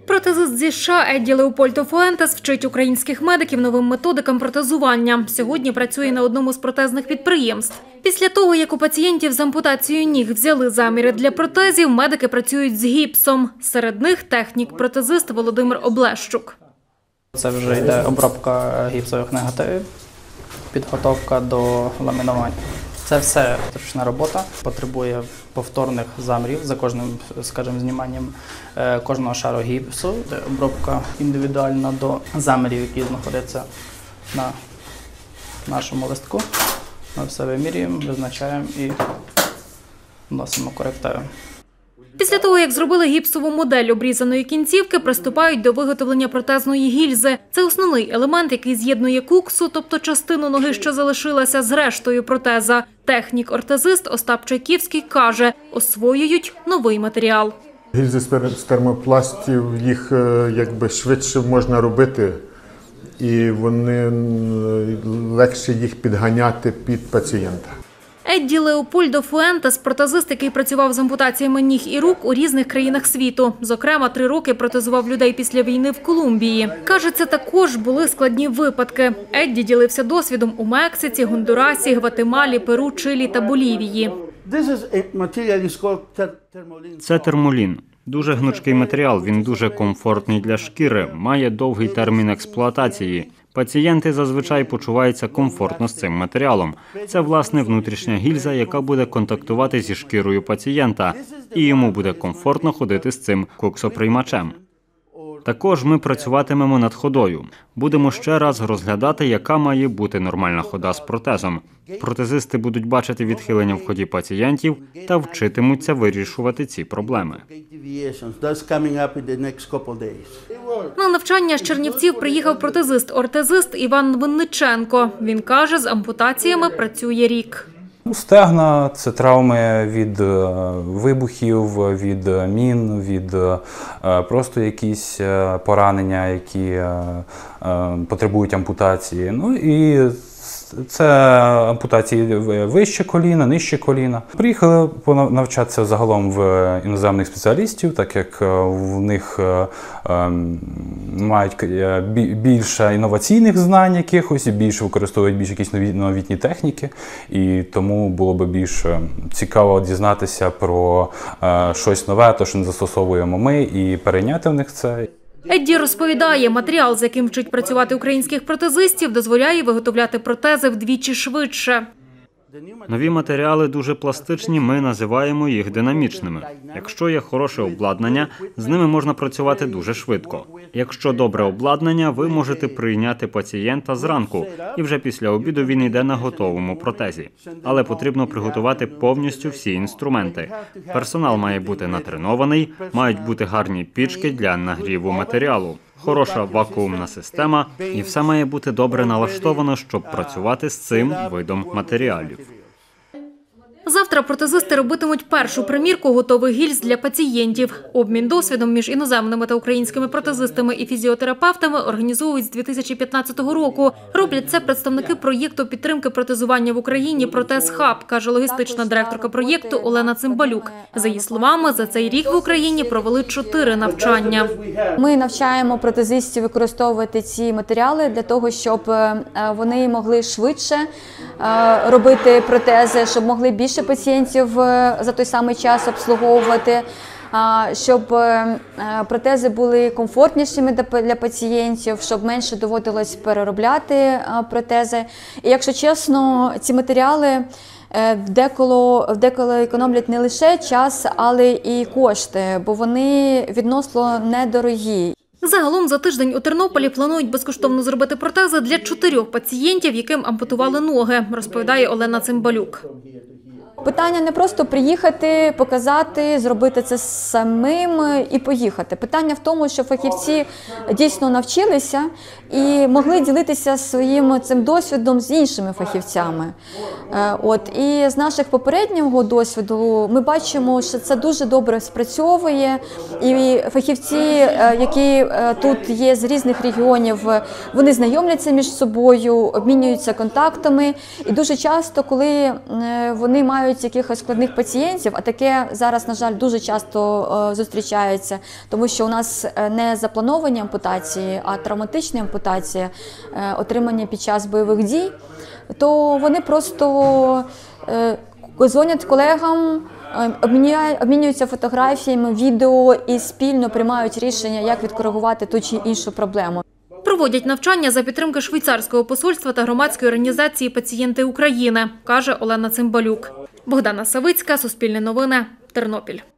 Протезист зі США Едді Леопольдо Фуентес вчить українських медиків новим методикам протезування. Сьогодні працює на одному з протезних підприємств. Після того, як у пацієнтів з ампутацією ніг взяли заміри для протезів, медики працюють з гіпсом. Серед них технік-протезист Володимир Облещук. Це вже йде обробка гіпсових негативів, підготовка до ламінування. Це все ручна робота, потребує повторних замірів за кожним, скажімо, зніманням кожного шару гіпсу. Обробка індивідуальна до замірів, які знаходяться на нашому листку. Ми все вимірюємо, визначаємо і вносимо корективи. Після того, як зробили гіпсову модель обрізаної кінцівки, приступають до виготовлення протезної гільзи. Це основний елемент, який з'єднує куксу, тобто частину ноги, що залишилася, з рештою протеза. Технік-ортезист Остап Чайківський каже, освоюють новий матеріал. Гільзи з термопластів, їх якби швидше можна робити, і вони легше їх підганяти під пацієнта. Едді Леопольдо Фуентес – протезист, який працював з ампутаціями ніг і рук у різних країнах світу. Зокрема, 3 роки протезував людей після війни в Колумбії. Каже, це також були складні випадки. Едді ділився досвідом у Мексиці, Гондурасі, Гватемалі, Перу, Чилі та Болівії. Це термолін. Дуже гнучкий матеріал, він дуже комфортний для шкіри, має довгий термін експлуатації. Пацієнти зазвичай почуваються комфортно з цим матеріалом. Це, власне, внутрішня гільза, яка буде контактувати зі шкірою пацієнта, і йому буде комфортно ходити з цим коксоприймачем. Також ми працюватимемо над ходою. Будемо ще раз розглядати, яка має бути нормальна хода з протезом. Протезисти будуть бачити відхилення в ході пацієнтів та вчитимуться вирішувати ці проблеми. На навчання з Чернівців приїхав протезист-ортезист Іван Винниченко. Він каже, з ампутаціями працює рік. Стегна – це травми від вибухів, від мін, від просто якісь поранення, які потребують ампутації. Ну і це ампутації вище коліна, нижче коліна. Приїхали навчатися загалом в іноземних спеціалістів, так як в них мають більше інноваційних знань якихось, і більше використовують більш якісь новітні техніки. І тому було б більш цікаво дізнатися про щось нове, те, що не застосовуємо ми, і перейняти в них це. Едді розповідає, матеріал, з яким вчить працювати українських протезистів, дозволяє виготовляти протези вдвічі швидше. Нові матеріали дуже пластичні, ми називаємо їх динамічними. Якщо є хороше обладнання, з ними можна працювати дуже швидко. Якщо добре обладнання, ви можете прийняти пацієнта зранку, і вже після обіду він йде на готовому протезі. Але потрібно приготувати повністю всі інструменти. Персонал має бути натренований, мають бути гарні пічки для нагріву матеріалу. Хороша вакуумна система, і все має бути добре налаштовано, щоб працювати з цим видом матеріалів. Завтра протезисти робитимуть першу примірку готових гільз для пацієнтів. Обмін досвідом між іноземними та українськими протезистами і фізіотерапевтами організовують з 2015 року. Роблять це представники проєкту підтримки протезування в Україні «Протез Хаб», каже логістична директорка проєкту Олена Цимбалюк. За її словами, за цей рік в Україні провели 4 навчання. Ми навчаємо протезистів використовувати ці матеріали для того, щоб вони могли швидше робити протези, щоб могли більше пацієнтів за той самий час обслуговувати, щоб протези були комфортнішими для пацієнтів, щоб менше доводилось переробляти протези. І, якщо чесно, ці матеріали деколи економлять не лише час, але і кошти, бо вони відносно недорогі. Загалом за тиждень у Тернополі планують безкоштовно зробити протези для 4 пацієнтів, яким ампутували ноги, розповідає Олена Цимбалюк. Питання не просто приїхати, показати, зробити це самим і поїхати. Питання в тому, що фахівці дійсно навчилися і могли ділитися своїм цим досвідом з іншими фахівцями. І з наших попереднього досвіду ми бачимо, що це дуже добре спрацьовує. І фахівці, які тут є з різних регіонів, вони знайомляться між собою, обмінюються контактами. І дуже часто, коли вони мають мають якихось складних пацієнтів, а таке зараз, на жаль, дуже часто зустрічається, тому що у нас не заплановані ампутації, а травматичні ампутації, отримані під час бойових дій, то вони просто дзвонять колегам, обмінюються фотографіями, відео і спільно приймають рішення, як відкоригувати ту чи іншу проблему. Проводять навчання за підтримки швейцарського посольства та громадської організації «Пацієнти України», каже Олена Цимбалюк. Богдана Савицька, Суспільне новини, Тернопіль.